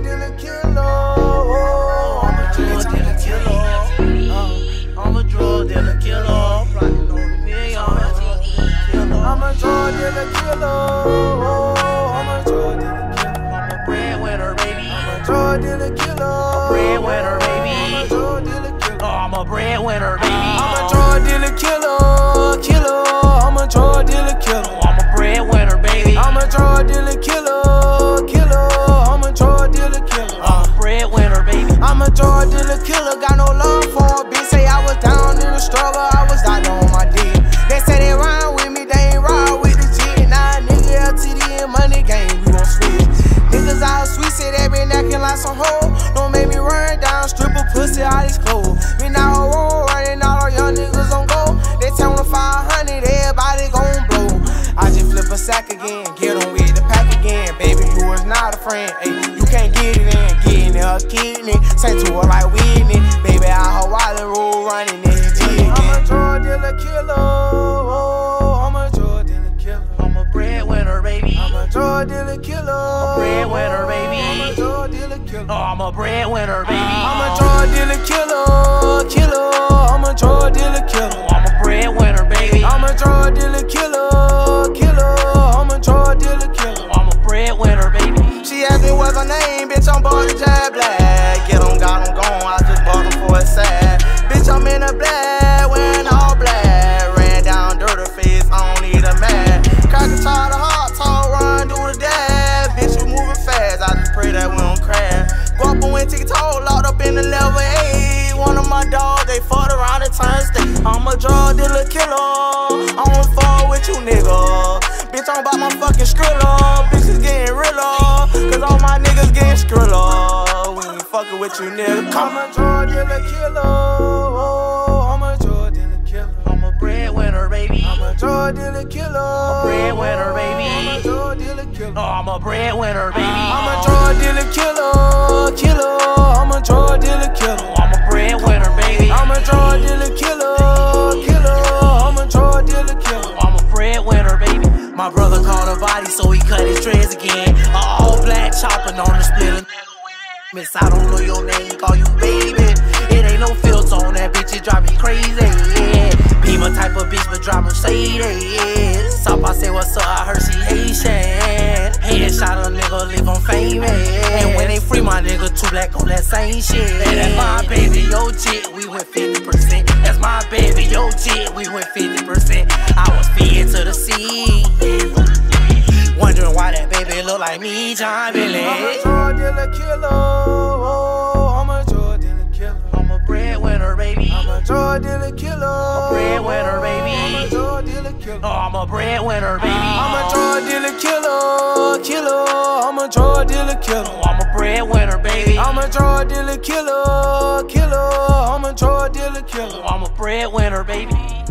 dealer killer. I'm a drug dealer killer. I'm a drug dealer killer. Plotting on a million. I'm a drug dealer killer. I'm a drug dealer killer. I'm a breadwinner, baby. I'm a drug dealer killer. Breadwinner, baby. I'm a drug dealer killer. Oh, I'm a breadwinner, baby. I'm a drug dealer killer, killer. I'm a drug dealer killer. I'm a breadwinner, baby. I'm a drug dealer killer, killer. I'm a drug dealer killer. I'm a breadwinner, baby. I'm a drug dealer killer. Got no love for a bitch. Say I was down in the struggle. I was out on my dick. They say they ride with me. They ain't ride with the G. Nah, nigga, LTD and money game. We gon' switch. Niggas out sweet. Say they been acting like some hoe. Don't make me run down. Stripper pussy, all these clothes. Me now won't running. All the young niggas on go. They tell me 500. Everybody gon' blow. I just flip a sack again. Get on with the pack again. Baby, you was not a friend. Ay, you can't get it in. Getting her kidney. Say to her like Whitney. Baby, I her wallet roll running in his G again. I'm a drug dealer killer. Oh, I'm a drug dealer killer. I'm a breadwinner, baby. I'm a drug dealer killer. I'm a breadwinner, baby. I'm a drug dealer killer. Oh, I'm a breadwinner, baby. I'm a drug dealer killer, killer. I'm a drug dealer killer. I'm a breadwinner, baby. I'm a drug dealer killer, killer. I'm a drug dealer killer. I'm a breadwinner, baby. She asked me what's her name, bitch. I'm bought the jab black. Get on, got on, gone. I just bought them for a sad. Bitch, I'm in a black, wearing all black. Ran down dirty face, I don't need a man. Crack a child, a hot talk, run, do the dab. Bitch, we moving fast. I just pray that we don't crash. Go up and went TikTok, locked up in the level 8. One of my dogs, they fought around the turnstile. I'm a drug dealer killer. I don't fall with you, nigga. Bitch, I'm about my fucking Skrilla. Bitches getting realer, cause all my niggas getting Skrilla. We ain't fucking with you, nigga. I'm a drug dealer killer. Oh, I'm a drug dealer killer. I'm a breadwinner, baby. I'm a drug dealer killer. I'm a breadwinner, baby. I'm a drug dealer killer. Oh, I'm a breadwinner, baby. I'm a drug dealer killer, killer. I'm a drug dealer killer. I'm a breadwinner, baby. I'm a drug dealer killer, killer. I'm a drug dealer killer. I'm a breadwinner, baby. My brother caught a body, so he cut his dreads again. All black chopping on the splitter. Miss, I don't know your name, call you baby. It ain't no filter on that bitch, it drive me crazy. Yeah. Beamer type of bitch, but drive Mercedes. Top, I say what's up, I heard she Haitian. Headshot a nigga, leave him famous. And when they free my nigga, too black on that same shit. That's my baby, yo jit, we went 50%. That's my baby, yo jit, we went 50%. I was feeding to the sea. Wondering why that baby look like me, John Billy. I'm a drug dealer killer. Oh, I'm a drug dealer killer. I'm a breadwinner, baby. I'm a drug dealer killer. I'm a breadwinner, baby. I'm a drug dealer killer. Oh, I'm a breadwinner, baby. I'm a drug dealer killer, killer. I'm a drug dealer killer. Oh, I'm a breadwinner, baby. I'm a drug dealer killer, killer. I'm a drug dealer killer. Oh, I'm a breadwinner, baby.